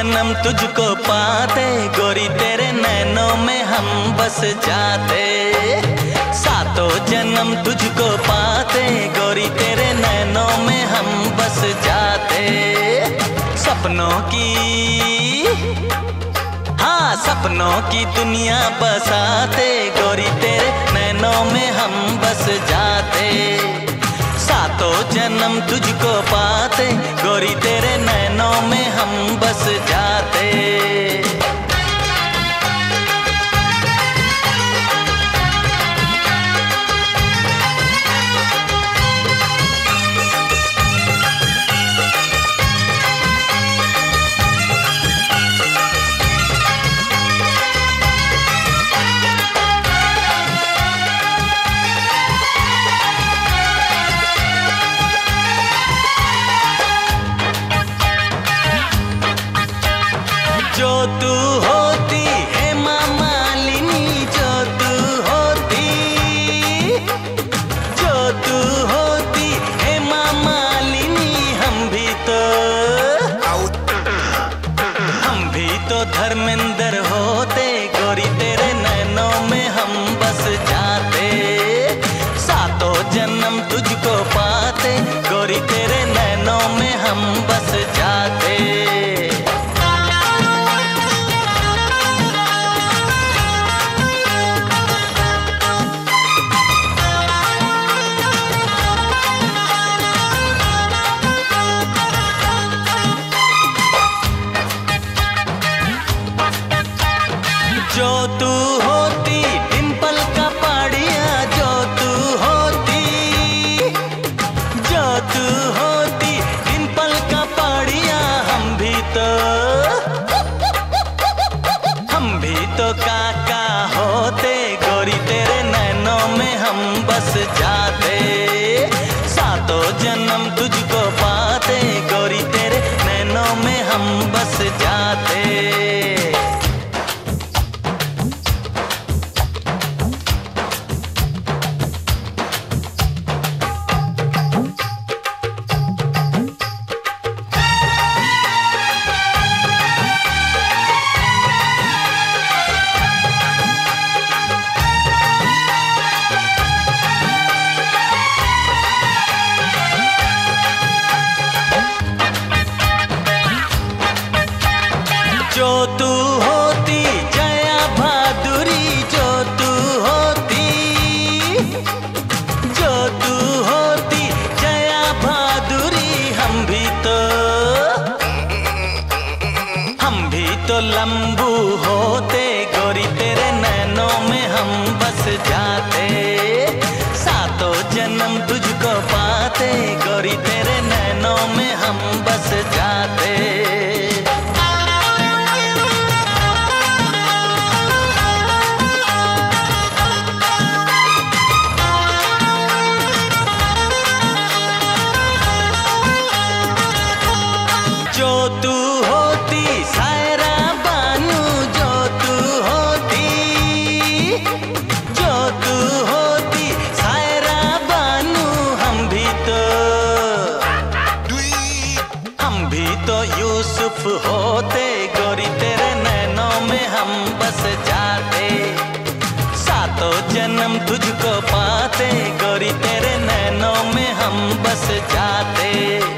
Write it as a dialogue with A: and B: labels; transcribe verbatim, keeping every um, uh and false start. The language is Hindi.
A: जन्म तुझको पाते गोरी तेरे नैनों में हम बस जाते। सातों जन्म तुझको पाते गोरी तेरे नैनों में हम बस जाते। सपनों की हाँ सपनों की दुनिया बसाते गोरी तेरे नैनों में हम बस जाते। सातों जन्म तुझको पाते गोरी तेरे नैनों में हम बस जाते। जो तू होती हेमा मालिनी, जो तू होती जो तू होती हेमा मालिनी, हम भी तो हम भी तो धर्मेंद्र होते गोरी तेरे नैनों में हम बस जाते। सातों जन्म तुझको पाते गोरी तेरे नैनों में हम बस जाते। जो तू होती डिंपल का पाड़िया, जो तू होती जो तू होती डिंपल का पाड़िया, हम भी तो हम भी तो काका होते गोरी तेरे नैनों में हम बस जाते। सातों जन्म तुझको पाते गोरी तेरे नैनों में हम बस जाते। जो तू होती जया भादुरी, जो तू होती जो तू होती जया भादुरी, हम भी तो हम भी तो लंबू होते गोरी तेरे नैनों में हम बस जाते। सातों जन्म तुझको पाते गोरी तेरे नैनों में हम बस जाते। जो तू होती सायरा बानू, जो तू होती जो तू होती सायरा बानू, हम भी तो हम भी तो यूसुफ होते गोरी तेरे नैनों में हम बस जाते। सातों जन्म तुझको पाते गोरी तेरे नैनों में हम बस जाते।